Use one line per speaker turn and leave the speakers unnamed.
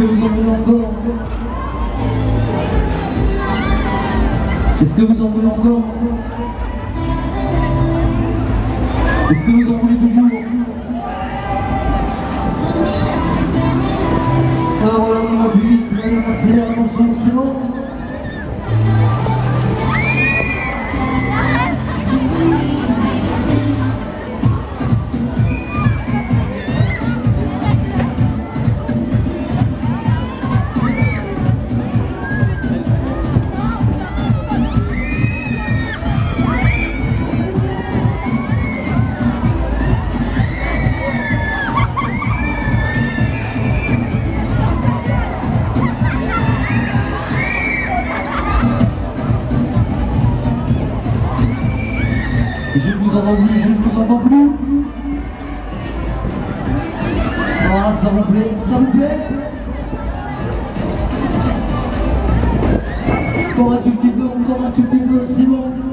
que vous en voulez encore? Est-ce que vous en voulez encore? Est-ce que vous en voulez toujours? Alors voilà, on va plus vite, allez, on accélère la morceau, c'est bon? Je ne vous entends plus, je ne vous entends plus. Voilà, ça vous plaît, ça vous plaît? Encore un tout petit peu, c'est bon.